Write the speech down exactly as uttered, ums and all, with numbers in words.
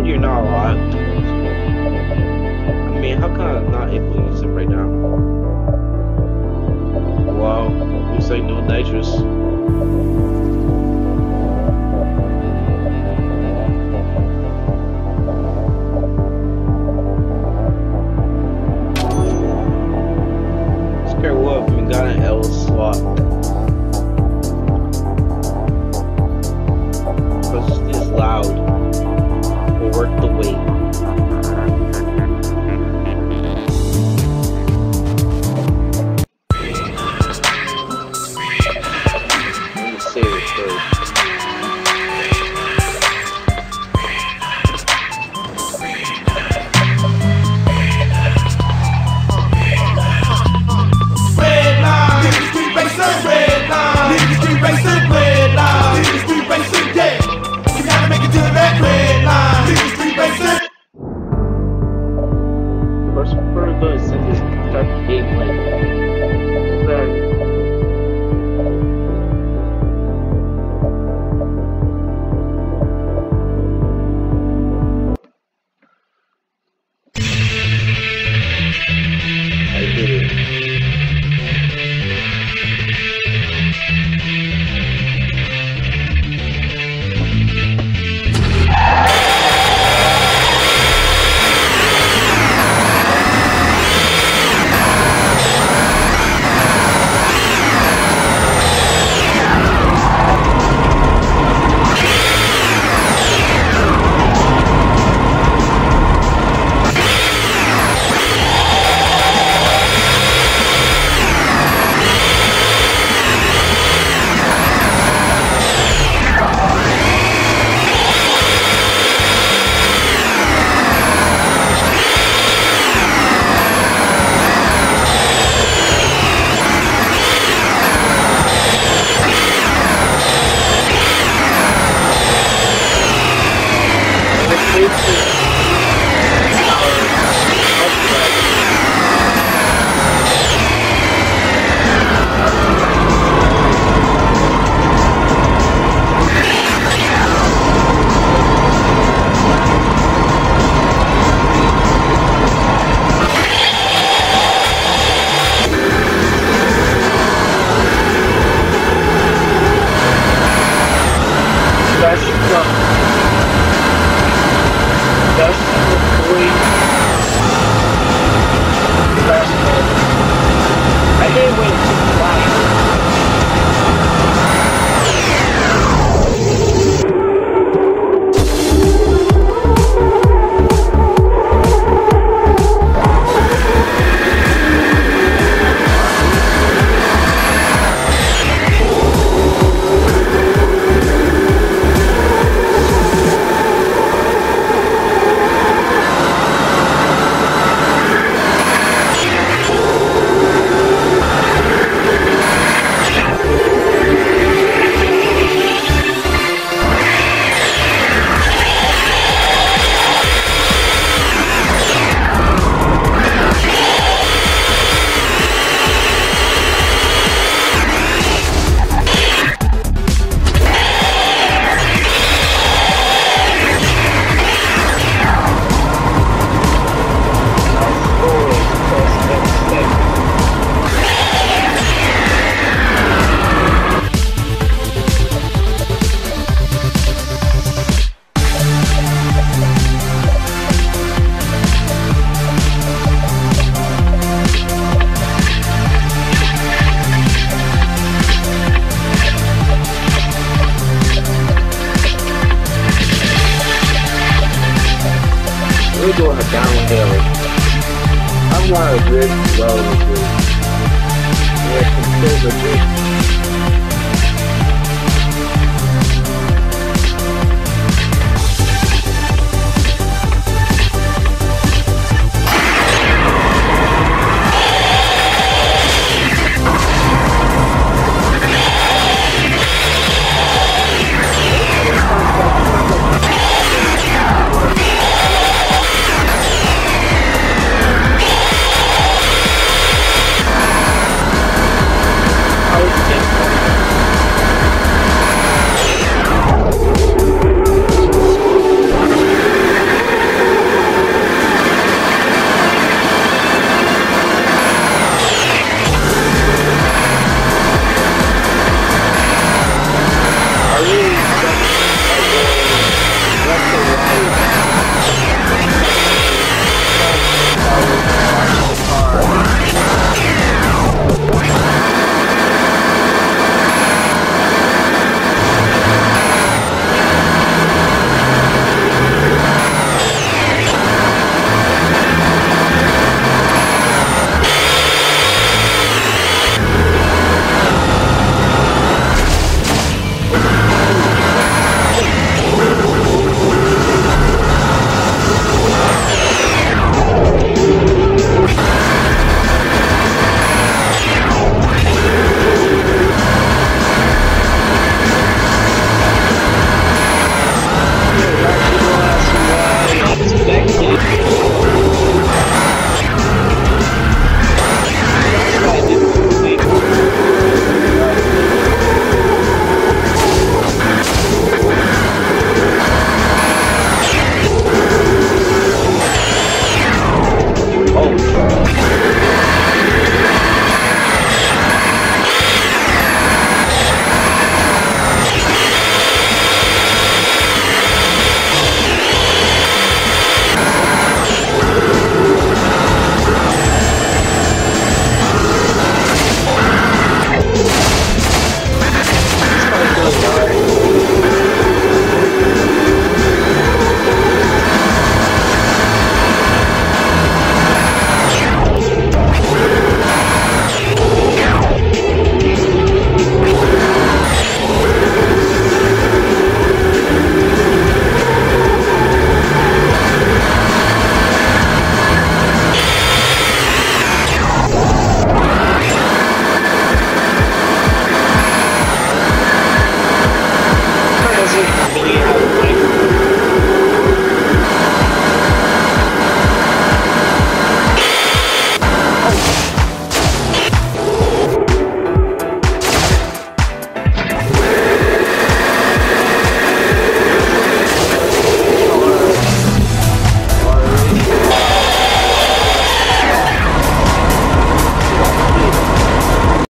You're not alive. I mean, how come I'm not able to use it right now? Wow, looks like no nitrous. Scare what? We got an L slot. Because it's loud. We'll work the weight. Save it first. Red line, niggas street racing. Red line, niggas street racing. Red line, niggas street racing. Yeah, we gotta make it to that red line. Niggas street racing. First, first go and this type of gameplay. Exactly. I did it. We're doing a downhill. I'm not a good road. Yeah, consider the